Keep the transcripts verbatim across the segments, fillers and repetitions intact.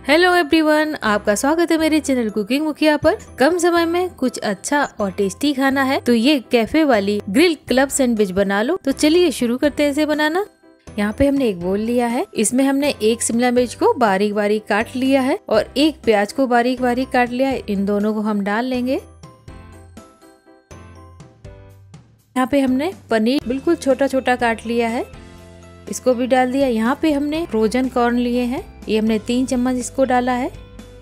Hello everyone, आपका स्वागत है मेरे चैनल कुकिंग मुखिया पर। कम समय में कुछ अच्छा और टेस्टी खाना है तो ये कैफे वाली ग्रिल क्लब सैंडविच बना लो। तो चलिए शुरू करते हैं इसे बनाना। यहाँ पे हमने एक बोल लिया है, इसमें हमने एक शिमला मिर्च को बारीक बारीक काट लिया है और एक प्याज को बारीक बारीक काट लिया है। इन दोनों को हम डाल लेंगे। यहाँ पे हमने पनीर बिल्कुल छोटा छोटा काट लिया है, इसको भी डाल दिया। यहाँ पे हमने फ्रोजन कॉर्न लिए हैं, ये हमने तीन चम्मच इसको डाला है।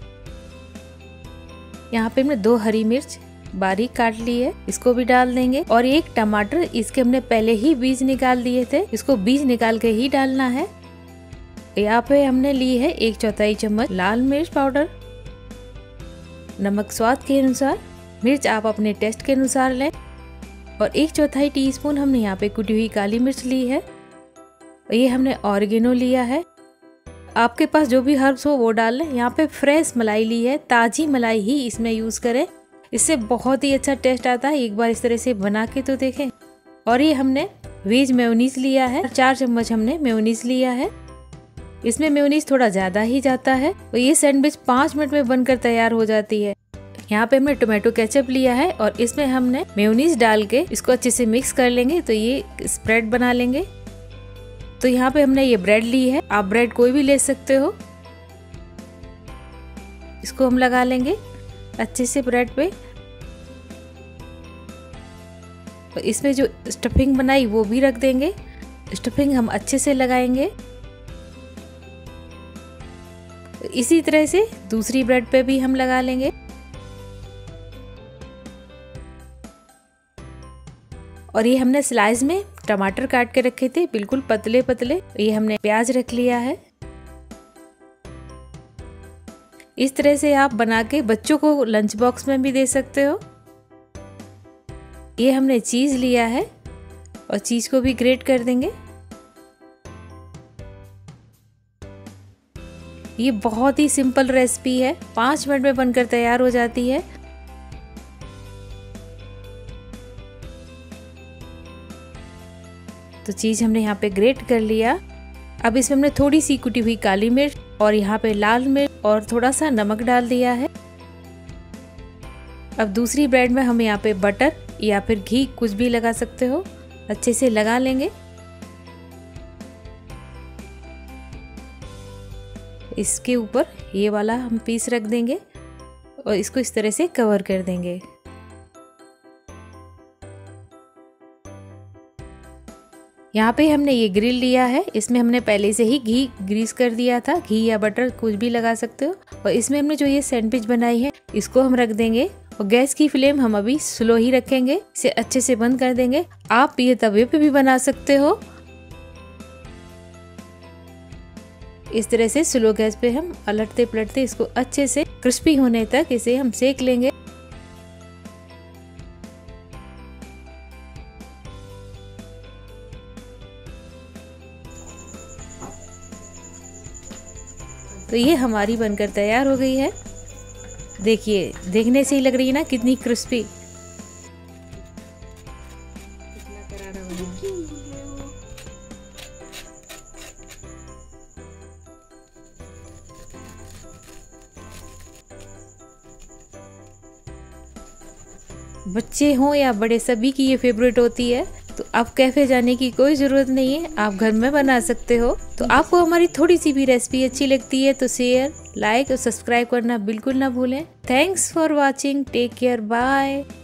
यहाँ पे हमने दो हरी मिर्च बारीक काट ली है, इसको भी डाल देंगे। और एक टमाटर, इसके हमने पहले ही बीज निकाल दिए थे, इसको बीज निकाल के ही डालना है। यहाँ पे हमने ली है एक चौथाई चम्मच लाल मिर्च पाउडर, नमक स्वाद के अनुसार, मिर्च आप अपने टेस्ट के अनुसार लें। और एक चौथाई टीस्पून हमने यहाँ पे कुटी हुई काली मिर्च ली है। ये हमने ऑर्गेनो लिया है, आपके पास जो भी हर्ब्स हो वो डाल लें। यहाँ पे फ्रेश मलाई ली है, ताजी मलाई ही इसमें यूज करें, इससे बहुत ही अच्छा टेस्ट आता है। एक बार इस तरह से बना के तो देखें। और ये हमने वेज मेयोनीज लिया है, चार चम्मच हमने मेयोनीज लिया है। इसमें मेयोनीज थोड़ा ज्यादा ही जाता है और ये सैंडविच पाँच मिनट में बनकर तैयार हो जाती है। यहाँ पे हमने टोमेटो केचप लिया है और इसमें हमने मेयोनीज डाल के इसको अच्छे से मिक्स कर लेंगे, तो ये स्प्रेड बना लेंगे। तो यहाँ पे हमने ये ब्रेड ली है, आप ब्रेड कोई भी ले सकते हो। इसको हम लगा लेंगे अच्छे से ब्रेड पे। और इसमें जो स्टफिंग बनाई वो भी रख देंगे, स्टफिंग हम अच्छे से लगाएंगे। इसी तरह से दूसरी ब्रेड पे भी हम लगा लेंगे। और ये हमने स्लाइस में टमाटर काट के रखे थे, बिल्कुल पतले पतले। ये हमने प्याज रख लिया है। इस तरह से आप बना के बच्चों को लंच बॉक्स में भी दे सकते हो। ये हमने चीज लिया है और चीज को भी ग्रेट कर देंगे। ये बहुत ही सिंपल रेसिपी है, पाँच मिनट में बनकर तैयार हो जाती है। तो चीज हमने यहाँ पे ग्रेट कर लिया। अब इसमें हमने थोड़ी सी कुटी हुई काली मिर्च और यहाँ पे लाल मिर्च और थोड़ा सा नमक डाल दिया है। अब दूसरी ब्रेड में हम यहाँ पे बटर या फिर घी कुछ भी लगा सकते हो, अच्छे से लगा लेंगे। इसके ऊपर ये वाला हम पीस रख देंगे और इसको इस तरह से कवर कर देंगे। यहाँ पे हमने ये ग्रिल लिया है, इसमें हमने पहले से ही घी ग्रीस कर दिया था, घी या बटर कुछ भी लगा सकते हो। और इसमें हमने जो ये सैंडविच बनाई है इसको हम रख देंगे और गैस की फ्लेम हम अभी स्लो ही रखेंगे, इसे अच्छे से बंद कर देंगे। आप ये तवे पे भी बना सकते हो। इस तरह से स्लो गैस पे हम पलटते पलटते इसको अच्छे से क्रिस्पी होने तक इसे हम सेक लेंगे। तो ये हमारी बनकर तैयार हो गई है। देखिए, देखने से ही लग रही है ना कितनी क्रिस्पी। बच्चे हों या बड़े, सभी की ये फेवरेट होती है। तो आप कैफे जाने की कोई ज़रूरत नहीं है, आप घर में बना सकते हो। तो आपको हमारी थोड़ी सी भी रेसिपी अच्छी लगती है तो शेयर, लाइक और सब्सक्राइब करना बिल्कुल ना भूलें। Thanks for watching, take care, bye.